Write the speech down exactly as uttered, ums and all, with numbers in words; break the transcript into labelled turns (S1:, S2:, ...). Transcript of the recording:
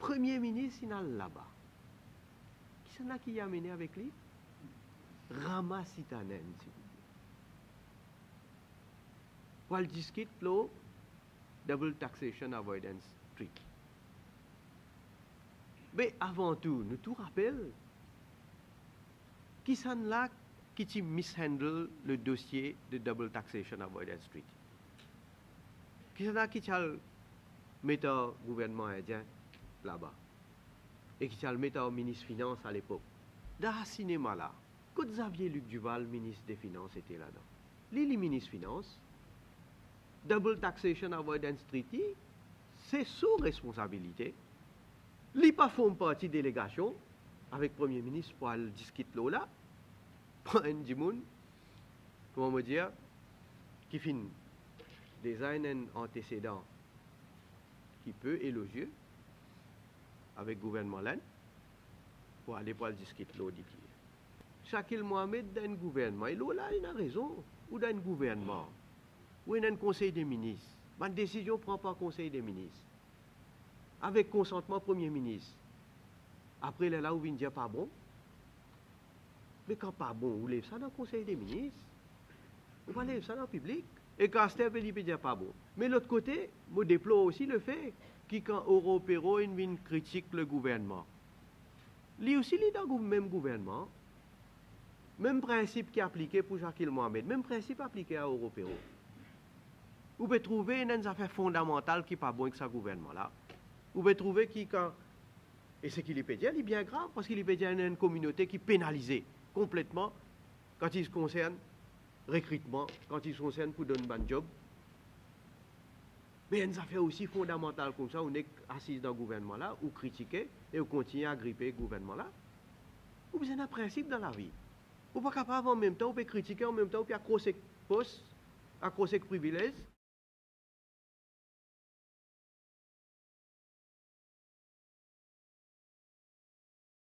S1: Premier ministre, il est là-bas. Qui c'est là qui a amené avec lui? Rama Sitanen, s'il vous plaît. Pour le discuter, le Double Taxation Avoidance Treaty. Mais avant tout, nous tout rappelle qui c'est là qui mishandle le dossier de Double Taxation Avoidance Treaty. Qui c'est là qui a mis le gouvernement indien là-bas et qui a mis le ministre des Finances à l'époque. Dans ce cinéma-là, quand Xavier Luc Duval, ministre des Finances, était là-dedans, lui, le ministre des Finances, Double Taxation Avoidance Treaty, c'est sous responsabilité. Lui, pas font partie délégation avec le Premier ministre pour aller discuter là, pour un dimoun, comment me dire, qui fait des un antécédent qui peut élogieux avec le gouvernement là, pour aller pour le discuter là. Shakil Mohamed dans un gouvernement, il a raison, ou dans un gouvernement, ou dans un conseil des ministres. Ma décision ne prend pas conseil des ministres. Avec consentement Premier ministre. Après, là où vient dire pas bon. Mais quand pas bon, vous lèvez ça dans le conseil des ministres. Vous va lever ça dans le public. Et quand Steve il peut dire pas bon. Mais l'autre côté, je déplore aussi le fait que quand Européro vient critique le gouvernement. Lui aussi, il est dans le même gouvernement. Même principe qui est appliqué pour Shakil Mohamed. Même principe appliqué à Européro. Vous pouvez trouver une affaire fondamentale qui n'est pas bon avec ce gouvernement-là. Vous pouvez trouver qui, quand. Et ce qu'il peut dire, il est bien grave, parce qu'il peut dire qu'il y a une communauté qui est pénalisée complètement quand il se concerne recrutement, quand il se concerne pour donner un bon job. Mais il y a une affaire aussi fondamentale comme ça, on est assis dans le gouvernement-là, ou critiqué, et on continue à gripper le gouvernement-là. Vous avez un principe dans la vie. Vous n'êtes pas capable en même temps, vous pouvez critiquer en même temps, vous pouvez accrocher poste, accrocher privilège.